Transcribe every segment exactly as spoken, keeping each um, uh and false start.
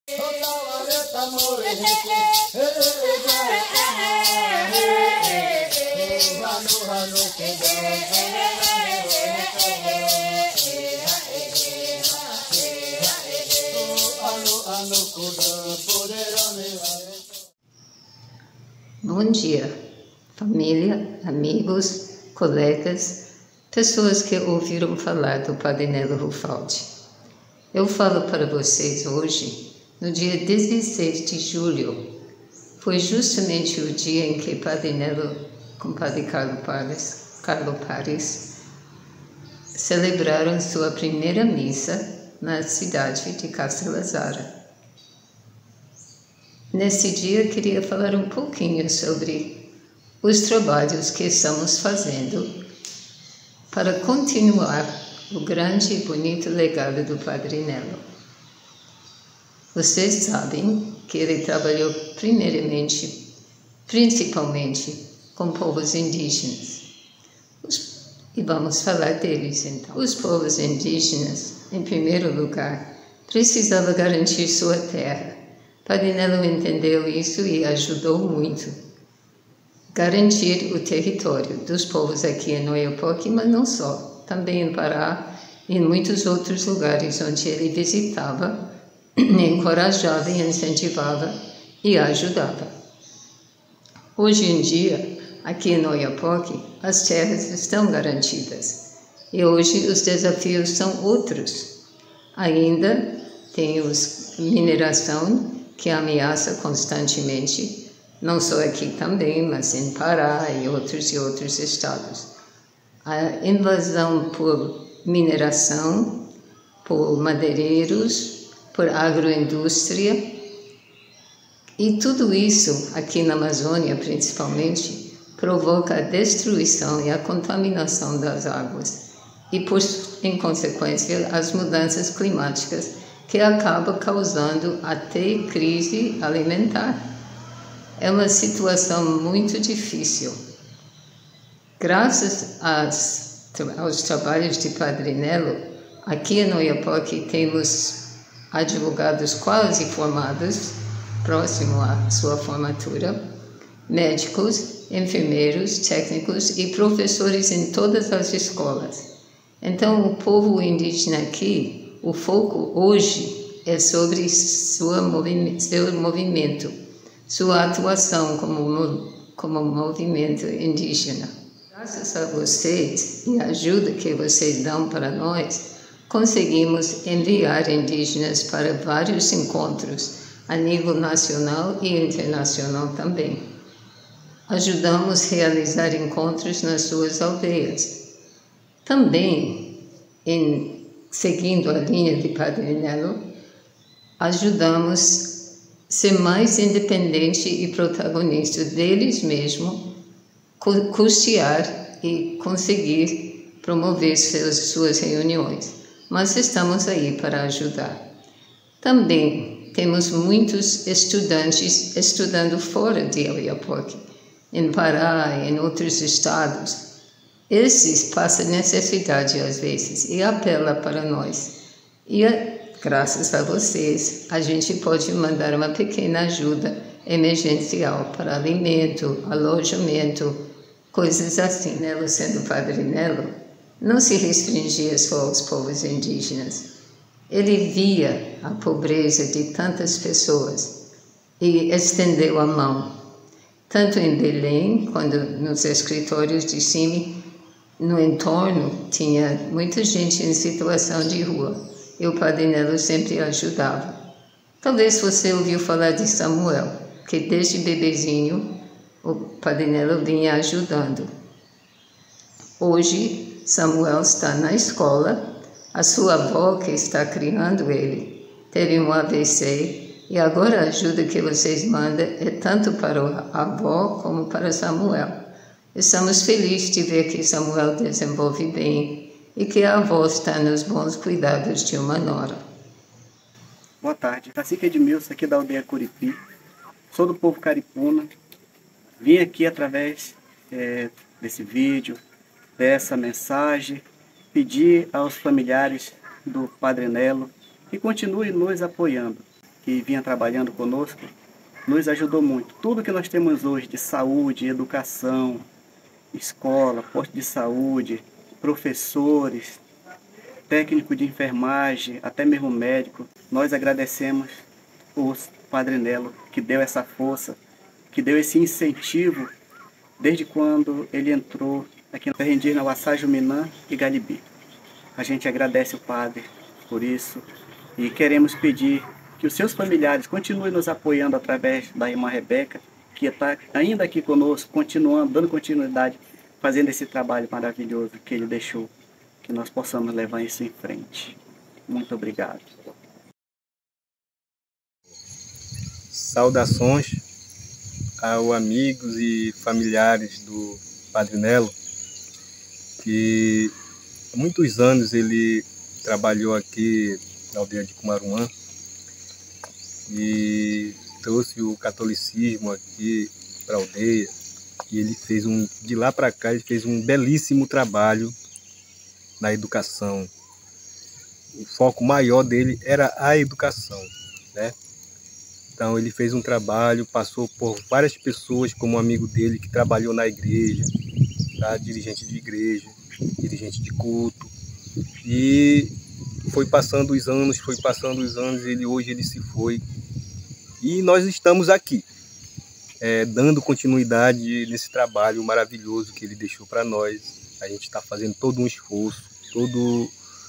Bom dia, família, amigos, colegas, pessoas que ouviram falar do Padre Nelo Ruffaldi. Eu falo para vocês hoje, no dia dezesseis de julho. Foi justamente o dia em que Padre Nelo, com Padre Carlo Pares, Carlo Pares, celebraram sua primeira missa na cidade de Castellazzara. Nesse dia, queria falar um pouquinho sobre os trabalhos que estamos fazendo para continuar o grande e bonito legado do Padre Nelo. Vocês sabem que ele trabalhou primeiramente, principalmente, com povos indígenas. Os, e vamos falar deles, então. Os povos indígenas, em primeiro lugar, precisavam garantir sua terra. Padre Nelo entendeu isso e ajudou muito. Garantir o território dos povos aqui em Oiapoque, mas não só, também em Pará e em muitos outros lugares onde ele visitava, encorajava e incentivava e ajudava. Hoje em dia, aqui em Oiapoque, as terras estão garantidas e hoje os desafios são outros. Ainda tem a mineração que ameaça constantemente, não só aqui também, mas em Pará e outros e outros estados. A invasão por mineração, por madeireiros, por agroindústria, e tudo isso, aqui na Amazônia principalmente, provoca a destruição e a contaminação das águas e, por, em consequência, as mudanças climáticas que acaba causando até crise alimentar. É uma situação muito difícil. Graças às, aos trabalhos de Padre Nelo, aqui em Oiapoque temos advogados quase formados, próximo à sua formatura, médicos, enfermeiros, técnicos e professores em todas as escolas. Então, o povo indígena aqui, o foco hoje é sobre sua movi- seu movimento, sua atuação como, como movimento indígena. Graças a vocês e a ajuda que vocês dão para nós, conseguimos enviar indígenas para vários encontros a nível nacional e internacional também. Ajudamos a realizar encontros nas suas aldeias. Também, em seguindo a linha de Padre Nelo, ajudamos a ser mais independente e protagonista deles mesmos, custear e conseguir promover seus, suas reuniões. Mas estamos aí para ajudar. Também temos muitos estudantes estudando fora de Oiapoque, em Pará e em outros estados. Esses passam necessidade às vezes e apela para nós. E graças a vocês, a gente pode mandar uma pequena ajuda emergencial para alimento, alojamento, coisas assim. Nelo, sendo Padre Nelo, não se restringia só aos povos indígenas. Ele via a pobreza de tantas pessoas e estendeu a mão. Tanto em Belém, quando nos escritórios de cima, no entorno, tinha muita gente em situação de rua. E o Padre Nelo sempre ajudava. Talvez você ouviu falar de Samuel, que desde bebezinho o Padre Nelo vinha ajudando. Hoje, Samuel está na escola, a sua avó que está criando ele teve um A V C e agora a ajuda que vocês mandam é tanto para a avó como para Samuel. Estamos felizes de ver que Samuel desenvolve bem e que a avó está nos bons cuidados de uma nora. Boa tarde, Cacique Edmilson aqui da aldeia Curipi, sou do povo Caripuna, vim aqui através é, desse vídeo, dessa mensagem, pedir aos familiares do Padre Nelo que continuem nos apoiando. que vinha trabalhando conosco, nos ajudou muito. Tudo que nós temos hoje de saúde, educação, escola, posto de saúde, professores, técnico de enfermagem, até mesmo médico, nós agradecemos o Padre Nelo, que deu essa força, que deu esse incentivo desde quando ele entrou aqui na terra indígena Wassaju Minã e Galibi. A gente agradece o Padre por isso e queremos pedir que os seus familiares continuem nos apoiando através da irmã Rebeca, que está ainda aqui conosco, continuando, dando continuidade, fazendo esse trabalho maravilhoso que ele deixou, que nós possamos levar isso em frente. Muito obrigado. Saudações aos amigos e familiares do Padre Nelo, que há muitos anos ele trabalhou aqui na aldeia de Cumaruã e trouxe o catolicismo aqui para a aldeia. E ele fez um, de lá para cá, ele fez um belíssimo trabalho na educação. O foco maior dele era a educação, né? Então ele fez um trabalho, passou por várias pessoas como amigo dele que trabalhou na igreja, tá? Dirigente de igreja, dirigente de culto. E foi passando os anos, foi passando os anos, ele hoje ele se foi. E nós estamos aqui, é, dando continuidade nesse trabalho maravilhoso que ele deixou para nós. A gente está fazendo todo um esforço, todo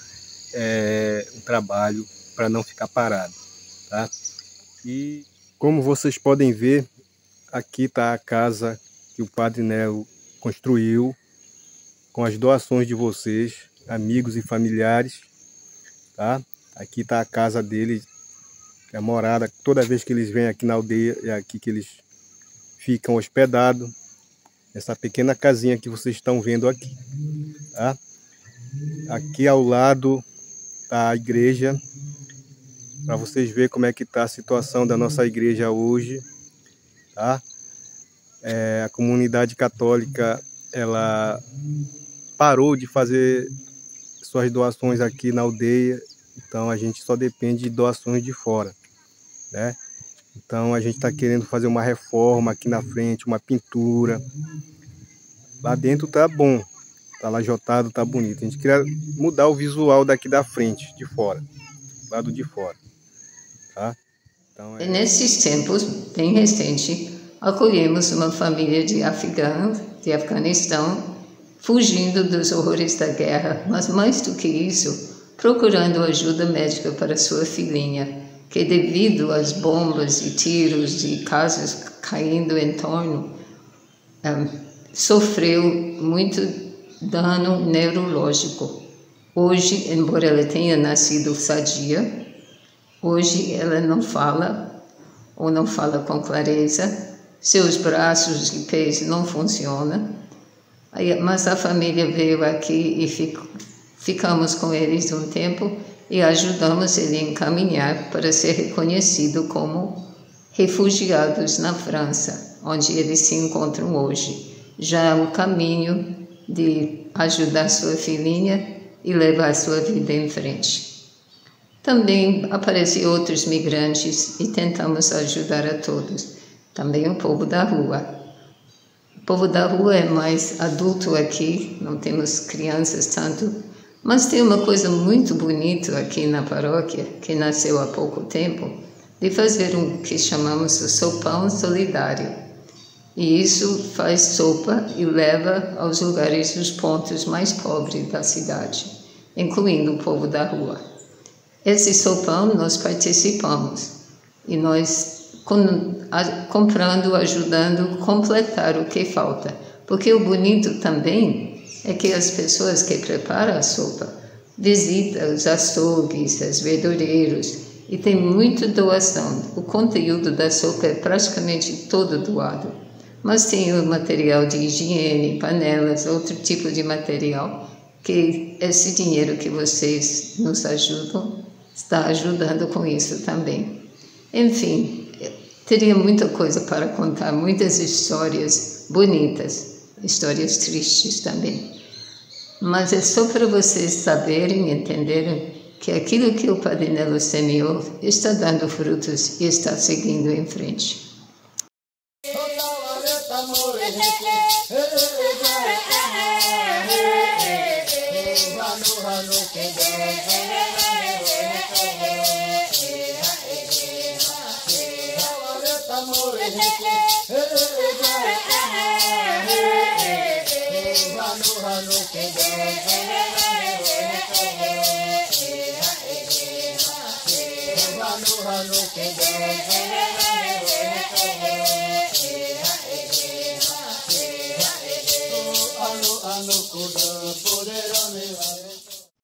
é, um trabalho para não ficar parado, tá? E como vocês podem ver, aqui está a casa que o Padre Nelo construiu com as doações de vocês, amigos e familiares, tá? Aqui está a casa dele, é a morada. Toda vez que eles vêm aqui na aldeia, é aqui que eles ficam hospedados. Essa pequena casinha que vocês estão vendo aqui, tá? Aqui ao lado está a igreja, para vocês verem como é que está a situação da nossa igreja hoje, tá? É, a comunidade católica, ela parou de fazer suas doações aqui na aldeia, então a gente só depende de doações de fora, né? Então a gente está querendo fazer uma reforma aqui na frente, uma pintura. Lá dentro tá bom, tá lajotado, tá bonito. A gente queria mudar o visual daqui da frente, de fora, lado de fora. Tá? Então, é... E nesses tempos, bem recente, acolhemos uma família de afegãos, de Afeganistão, fugindo dos horrores da guerra, mas mais do que isso, procurando ajuda médica para sua filhinha, que devido às bombas e tiros de casas caindo em torno, um, sofreu muito dano neurológico. Hoje, embora ela tenha nascido sadia, hoje ela não fala, ou não fala com clareza, seus braços e pés não funcionam, mas a família veio aqui e fico, ficamos com eles um tempo e ajudamos ele a encaminhar para ser reconhecido como refugiados na França, onde eles se encontram hoje. Já é o caminho de ajudar sua filhinha e levar sua vida em frente. Também apareceram outros migrantes e tentamos ajudar a todos. Também o povo da rua. O povo da rua é mais adulto aqui, não temos crianças tanto, mas tem uma coisa muito bonita aqui na paróquia, que nasceu há pouco tempo, de fazer um que chamamos o sopão solidário. E isso faz sopa e leva aos lugares, os pontos mais pobres da cidade, incluindo o povo da rua. Esse sopão nós participamos e nós com, a, comprando, ajudando a completar o que falta. Porque o bonito também é que as pessoas que preparam a sopa visitam os açougues, os verdureiros e tem muita doação. O conteúdo da sopa é praticamente todo doado. Mas tem o material de higiene, panelas, outro tipo de material, que esse dinheiro que vocês nos ajudam está ajudando com isso também. Enfim, teria muita coisa para contar, muitas histórias bonitas, histórias tristes também. Mas é só para vocês saberem, entenderem que aquilo que o Padre Nelo semeou está dando frutos e está seguindo em frente. Anu anu kuda purera